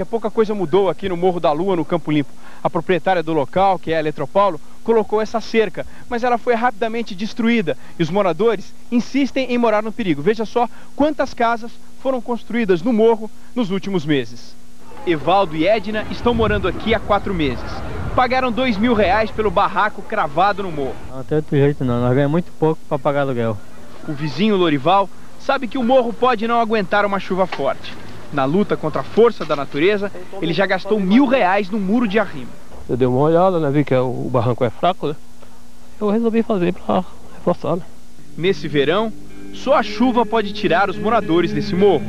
Pouca coisa mudou aqui no Morro da Lua, no Campo Limpo. A proprietária do local, que é a Eletropaulo, colocou essa cerca, mas ela foi rapidamente destruída e os moradores insistem em morar no perigo. Veja só quantas casas foram construídas no morro nos últimos meses. Evaldo e Edna estão morando aqui há 4 meses. Pagaram R$2.000 pelo barraco cravado no morro. Não tem outro jeito não, nós ganhamos muito pouco para pagar aluguel. O vizinho Lorival sabe que o morro pode não aguentar uma chuva forte. Na luta contra a força da natureza, ele já gastou R$1.000 no muro de arrimo. Eu dei uma olhada, né, vi que o barranco é fraco, né? Eu resolvi fazer para reforçar, né? Nesse verão, só a chuva pode tirar os moradores desse morro.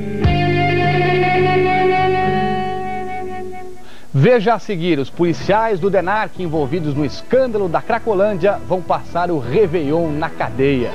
Veja a seguir, os policiais do DENARC envolvidos no escândalo da Cracolândia vão passar o Réveillon na cadeia.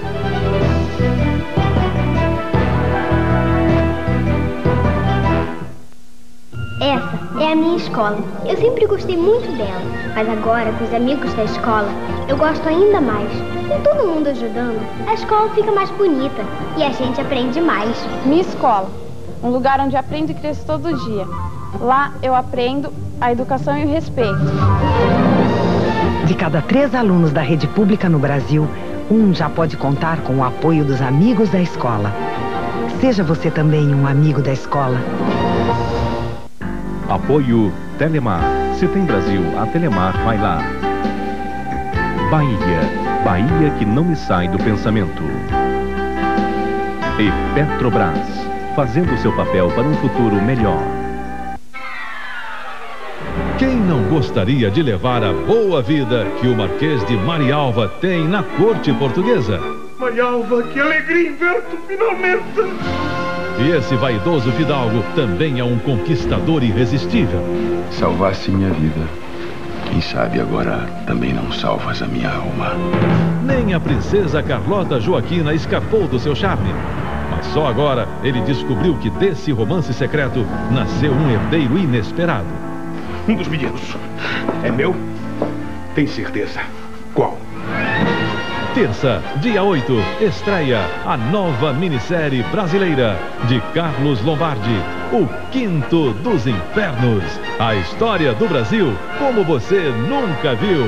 Essa é a minha escola. Eu sempre gostei muito dela, mas agora, com os amigos da escola, eu gosto ainda mais. Com todo mundo ajudando, a escola fica mais bonita e a gente aprende mais. Minha escola, um lugar onde aprendo e cresço todo dia. Lá eu aprendo a educação e o respeito. De cada 3 alunos da rede pública no Brasil, 1 já pode contar com o apoio dos amigos da escola. Seja você também um amigo da escola. Apoio Telemar. Se tem Brasil, a Telemar vai lá. Bahia que não me sai do pensamento. E Petrobras, fazendo o seu papel para um futuro melhor. Quem não gostaria de levar a boa vida que o Marquês de Marialva tem na corte portuguesa? Marialva, que alegria em ver-te finalmente! E esse vaidoso fidalgo também é um conquistador irresistível. Salvaste minha vida. Quem sabe agora também não salvas a minha alma. Nem a princesa Carlota Joaquina escapou do seu charme. Mas só agora ele descobriu que desse romance secreto nasceu um herdeiro inesperado. Um dos meninos é meu? Tem certeza? Qual? Terça, dia 8, estreia a nova minissérie brasileira de Carlos Lombardi, O Quinto dos Infernos. A história do Brasil como você nunca viu.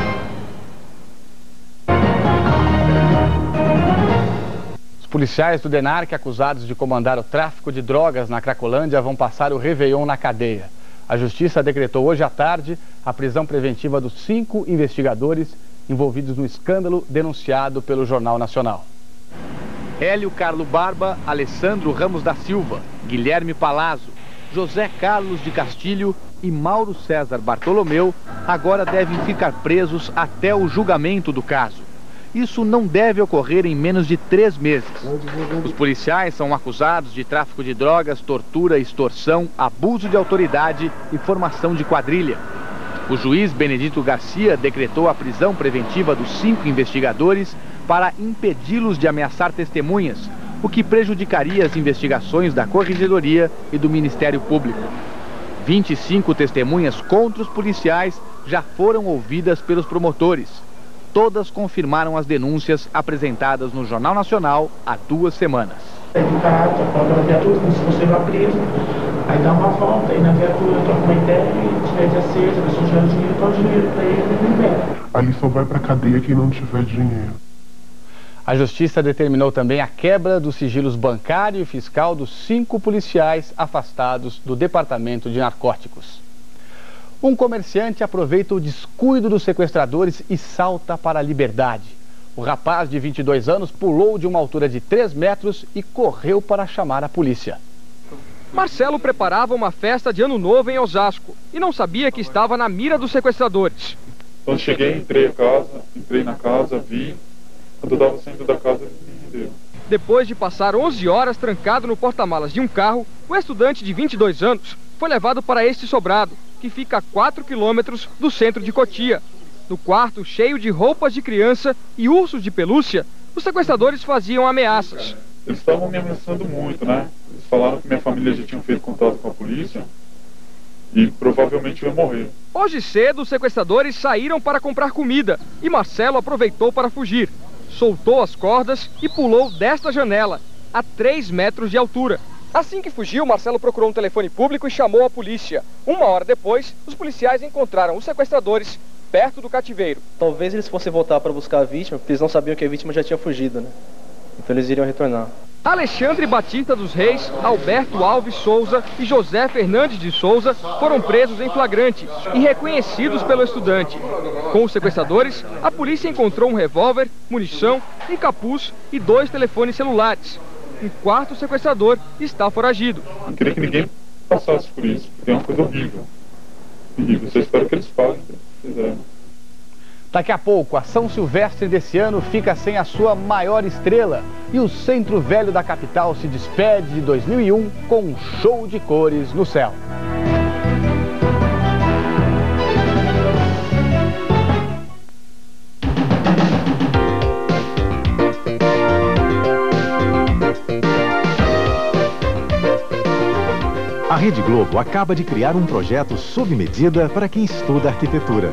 Os policiais do DENARC acusados de comandar o tráfico de drogas na Cracolândia vão passar o Réveillon na cadeia. A Justiça decretou hoje à tarde a prisão preventiva dos 5 investigadores envolvidos no escândalo denunciado pelo Jornal Nacional. Hélio Carlo Barba, Alessandro Ramos da Silva, Guilherme Palazzo, José Carlos de Castilho e Mauro César Bartolomeu agora devem ficar presos até o julgamento do caso. Isso não deve ocorrer em menos de 3 meses. Os policiais são acusados de tráfico de drogas, tortura, extorsão, abuso de autoridade e formação de quadrilha. O juiz Benedito Garcia decretou a prisão preventiva dos 5 investigadores para impedi-los de ameaçar testemunhas, o que prejudicaria as investigações da Corregedoria e do Ministério Público. 25 testemunhas contra os policiais já foram ouvidas pelos promotores. Todas confirmaram as denúncias apresentadas no Jornal Nacional há 2 semanas. Quando a viatura, se você vai preso, aí dá uma volta, aí na viatura troca uma ideia e tiver de acesa, a pessoa tiver dinheiro, dá o dinheiro para ele e libera. Ali só vai para cadeia quem não tiver dinheiro. A Justiça determinou também a quebra dos sigilos bancário e fiscal dos 5 policiais afastados do Departamento de Narcóticos. Um comerciante aproveita o descuido dos sequestradores e salta para a liberdade. O rapaz de 22 anos pulou de uma altura de 3 metros e correu para chamar a polícia. Marcelo preparava uma festa de Ano Novo em Osasco e não sabia que estava na mira dos sequestradores. Quando cheguei, entrei na casa, vi. Quando eu estava saindo da casa, eles me renderam. Depois de passar 11 horas trancado no porta-malas de um carro, o estudante de 22 anos foi levado para este sobrado, que fica a 4 quilômetros do centro de Cotia. No quarto, cheio de roupas de criança e ursos de pelúcia, os sequestradores faziam ameaças. Eles estavam me ameaçando muito, né? Eles falaram que minha família já tinha feito contato com a polícia e provavelmente eu ia morrer. Hoje cedo, os sequestradores saíram para comprar comida e Marcelo aproveitou para fugir. Soltou as cordas e pulou desta janela, a 3 metros de altura. Assim que fugiu, Marcelo procurou um telefone público e chamou a polícia. 1 hora depois, os policiais encontraram os sequestradores perto do cativeiro. Talvez eles fossem voltar para buscar a vítima, porque eles não sabiam que a vítima já tinha fugido, né? Então eles iriam retornar. Alexandre Batista dos Reis, Alberto Alves Souza e José Fernandes de Souza foram presos em flagrante e reconhecidos pelo estudante. Com os sequestradores, a polícia encontrou um revólver, munição, um capuz e 2 telefones celulares. Um quarto sequestrador está foragido. Não queria que ninguém passasse por isso, porque é uma coisa horrível. Horrível. Eu espero que eles façam o que fizeram. Daqui a pouco, a São Silvestre desse ano fica sem a sua maior estrela e o centro velho da capital se despede de 2001 com um show de cores no céu. A Rede Globo acaba de criar um projeto sob medida para quem estuda arquitetura.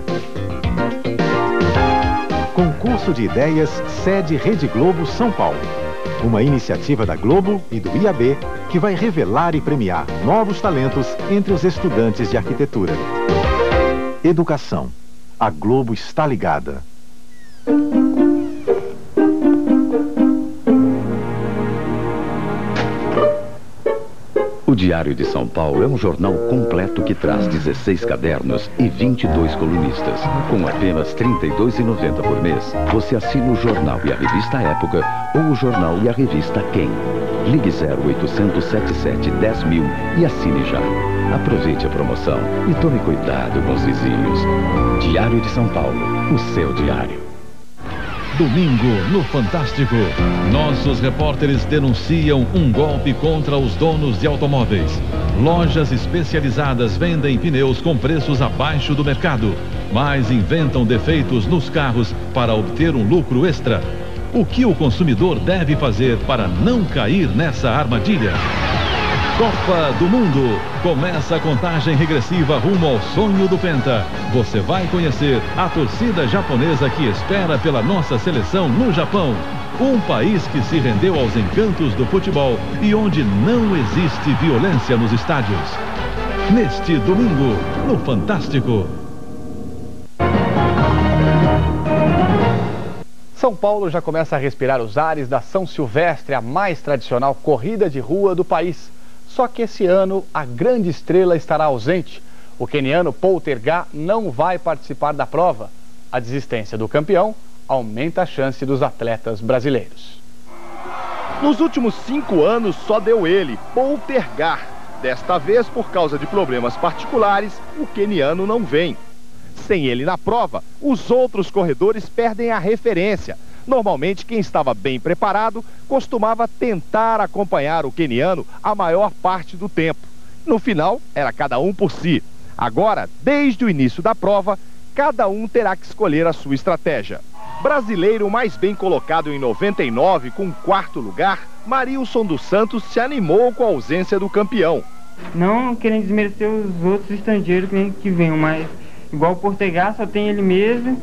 Concurso de Ideias, sede Rede Globo São Paulo. Uma iniciativa da Globo e do IAB que vai revelar e premiar novos talentos entre os estudantes de arquitetura. Educação. A Globo está ligada. O Diário de São Paulo é um jornal completo que traz 16 cadernos e 22 colunistas. Com apenas R$ 32,90 por mês, você assina o jornal e a revista Época ou o jornal e a revista Quem. Ligue 0800 77 10 mil e assine já. Aproveite a promoção e tome cuidado com os vizinhos. Diário de São Paulo, o seu diário. Domingo, no Fantástico, nossos repórteres denunciam um golpe contra os donos de automóveis. Lojas especializadas vendem pneus com preços abaixo do mercado, mas inventam defeitos nos carros para obter um lucro extra. O que o consumidor deve fazer para não cair nessa armadilha? Copa do Mundo. Começa a contagem regressiva rumo ao sonho do Penta. Você vai conhecer a torcida japonesa que espera pela nossa seleção no Japão. Um país que se rendeu aos encantos do futebol e onde não existe violência nos estádios. Neste domingo, no Fantástico. São Paulo já começa a respirar os ares da São Silvestre, a mais tradicional corrida de rua do país. Só que esse ano a grande estrela estará ausente. O queniano Paul Tergat não vai participar da prova. A desistência do campeão aumenta a chance dos atletas brasileiros. Nos últimos 5 anos só deu ele, Paul Tergat. Desta vez, por causa de problemas particulares, o queniano não vem. Sem ele na prova, os outros corredores perdem a referência. Normalmente, quem estava bem preparado costumava tentar acompanhar o queniano a maior parte do tempo. No final, era cada um por si. Agora, desde o início da prova, cada um terá que escolher a sua estratégia. Brasileiro mais bem colocado em 99, com 4º lugar, Marilson dos Santos se animou com a ausência do campeão. Não querendo desmerecer os outros estrangeiros que venham, mas igual o Portegar só tem ele mesmo.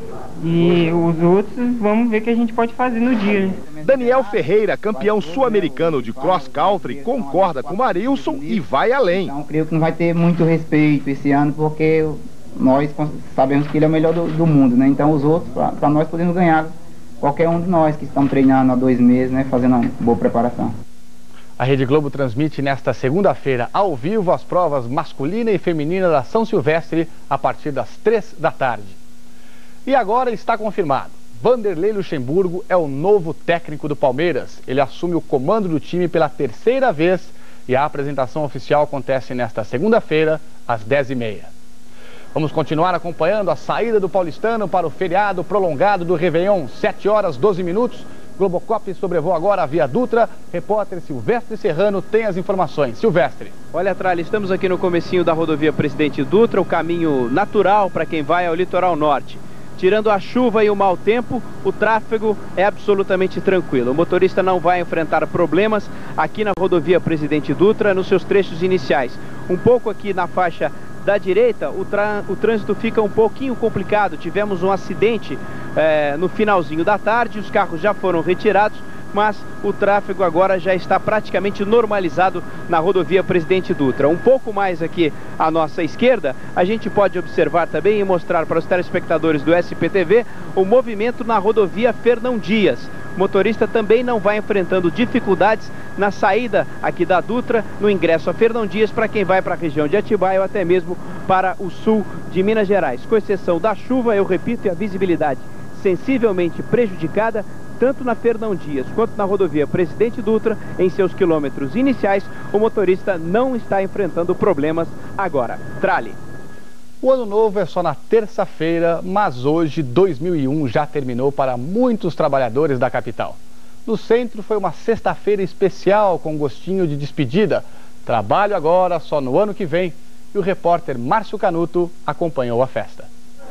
E os outros, vamos ver o que a gente pode fazer no dia, né? Daniel Ferreira, campeão sul-americano de cross-country, concorda com Marilson e vai além. Então, creio que não vai ter muito respeito esse ano, porque nós sabemos que ele é o melhor do mundo, né? Então, os outros, para nós podemos ganhar qualquer um de nós que estão treinando há 2 meses, né? Fazendo uma boa preparação. A Rede Globo transmite nesta segunda-feira, ao vivo, as provas masculina e feminina da São Silvestre, a partir das 3 da tarde. E agora está confirmado. Vanderlei Luxemburgo é o novo técnico do Palmeiras. Ele assume o comando do time pela 3ª vez e a apresentação oficial acontece nesta segunda-feira, às 10h30. Vamos continuar acompanhando a saída do paulistano para o feriado prolongado do Réveillon, 7h12. Globocop sobrevoa agora a Via Dutra. Repórter Silvestre Serrano tem as informações. Silvestre. Olha, Tralha, estamos aqui no comecinho da rodovia Presidente Dutra, o caminho natural para quem vai ao litoral norte. Tirando a chuva e o mau tempo, o tráfego é absolutamente tranquilo. O motorista não vai enfrentar problemas aqui na rodovia Presidente Dutra nos seus trechos iniciais. Um pouco aqui na faixa da direita, o trânsito fica um pouquinho complicado. Tivemos um acidente no finalzinho da tarde, os carros já foram retirados, mas o tráfego agora já está praticamente normalizado na rodovia Presidente Dutra. Um pouco mais aqui à nossa esquerda, a gente pode observar também e mostrar para os telespectadores do SPTV o movimento na rodovia Fernão Dias. O motorista também não vai enfrentando dificuldades na saída aqui da Dutra, no ingresso a Fernão Dias, para quem vai para a região de Atibaia ou até mesmo para o sul de Minas Gerais. Com exceção da chuva, eu repito, e a visibilidade sensivelmente prejudicada, tanto na Fernão Dias quanto na rodovia Presidente Dutra, em seus quilômetros iniciais, o motorista não está enfrentando problemas agora. Trali. O ano novo é só na terça-feira, mas hoje, 2001, já terminou para muitos trabalhadores da capital. No centro foi uma sexta-feira especial com gostinho de despedida. Trabalho agora, só no ano que vem. E o repórter Márcio Canuto acompanhou a festa.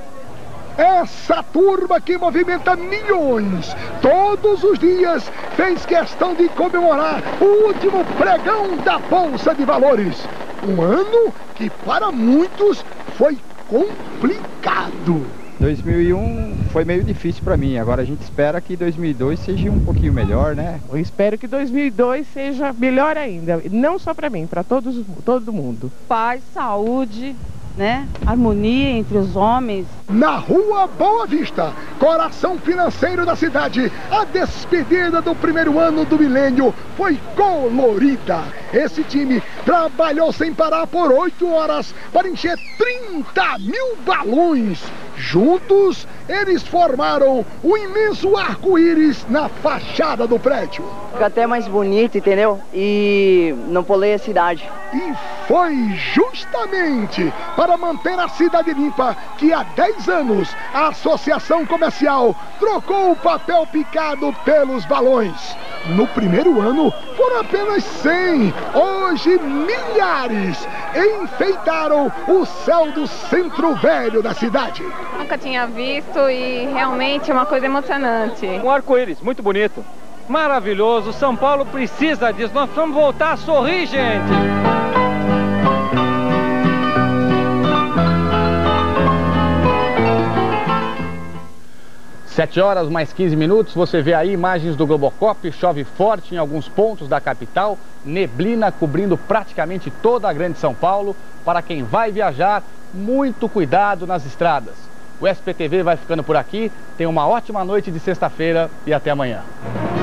Essa turma que movimenta milhões todos os dias fez questão de comemorar o último pregão da Bolsa de Valores. Um ano que para muitos foi complicado. 2001 foi meio difícil para mim, agora a gente espera que 2002 seja um pouquinho melhor, né? Eu espero que 2002 seja melhor ainda, não só para mim, para todo mundo. Paz, saúde, né? Harmonia entre os homens. Na Rua Boa Vista, coração financeiro da cidade, a despedida do primeiro ano do milênio foi colorida. Esse time trabalhou sem parar por 8 horas para encher 30 mil balões. Juntos, eles formaram um imenso arco-íris na fachada do prédio. Fica até mais bonito, entendeu? E não poluía a cidade. E foi justamente para manter a cidade limpa que há 10 anos a Associação Comercial trocou o papel picado pelos balões. No primeiro ano foram apenas 100, hoje milhares enfeitaram o céu do centro velho da cidade. Nunca tinha visto e realmente é uma coisa emocionante. Um arco-íris muito bonito, maravilhoso. São Paulo precisa disso. Nós vamos voltar a sorrir, gente. 7 horas mais 15 minutos, você vê aí imagens do Globocop, chove forte em alguns pontos da capital, neblina cobrindo praticamente toda a grande São Paulo. Para quem vai viajar, muito cuidado nas estradas. O SPTV vai ficando por aqui, tenha uma ótima noite de sexta-feira e até amanhã.